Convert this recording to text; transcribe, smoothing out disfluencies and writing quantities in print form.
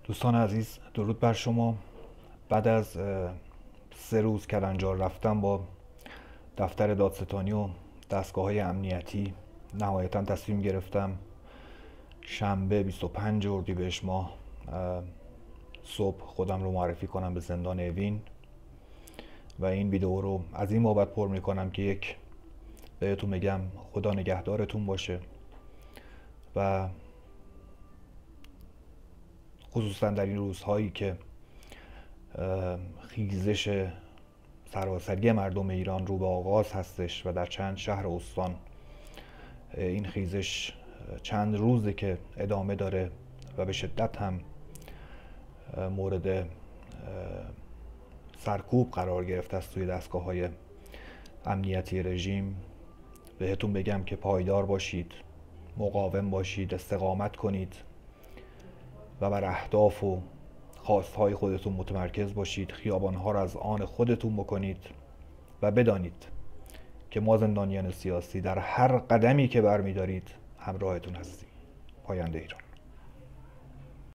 دوستان عزیز، درود بر شما. بعد از 3 روز کلنجار رفتم با دفتر دادستانی و دستگاه‌های امنیتی، نهایتا تصمیم گرفتم شنبه 25 اردیبهشت ماه صبح خودم رو معرفی کنم به زندان اوین و این ویدیو رو از این بابت پر میکنم که یک، بهتون میگم خدا نگهدارتون باشه و خصوصا در این روزهایی که خیزش سراسری مردم ایران رو به آغاز هستش و در چند شهر و استان این خیزش چند روزه که ادامه داره و به شدت هم مورد سرکوب قرار گرفته است توی دستگاه‌های امنیتی رژیم. بهتون بگم که پایدار باشید، مقاوم باشید، استقامت کنید و بر اهداف و خواستهای خودتون متمرکز باشید، خیابانها را از آن خودتون بکنید و بدانید که ما زندانیان سیاسی در هر قدمی که برمیدارید همراهتون هستیم. پاینده ایران.